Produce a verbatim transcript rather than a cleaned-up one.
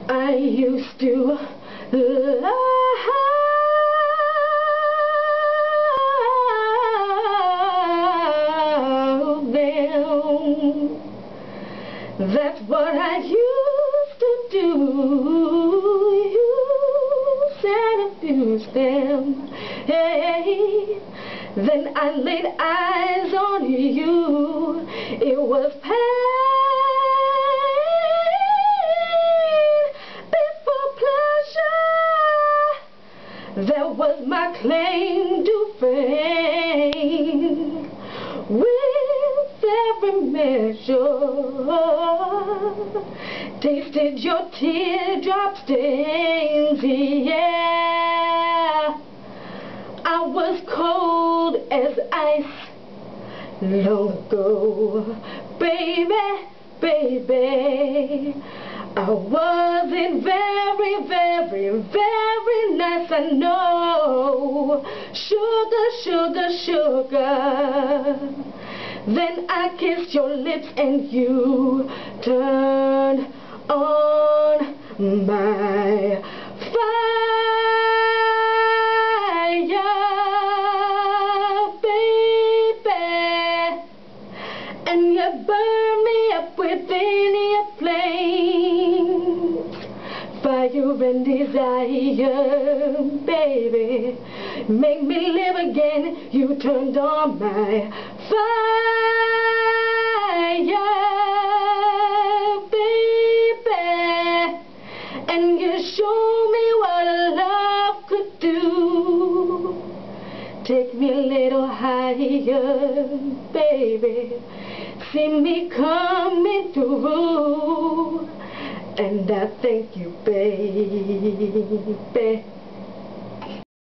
I used to love them. That's what I used to do. Use and abuse them. Hey, then I laid eyes on you. It was pain before pleasure. That was my claim to fame. With every measure, tasted your teardrop stains. Yeah, I was cold as ice long ago, baby, baby. I wasn't very, very, very nice, I know. Sugar, sugar, sugar. Then I kissed your lips and you turned on my fire, baby. And you burned me up within your flames. Fire and desire, baby, make me live again. You turned on my fire, baby, and you showed me what love could do. Take me a little higher, baby, see me coming through. And I thank you, baby.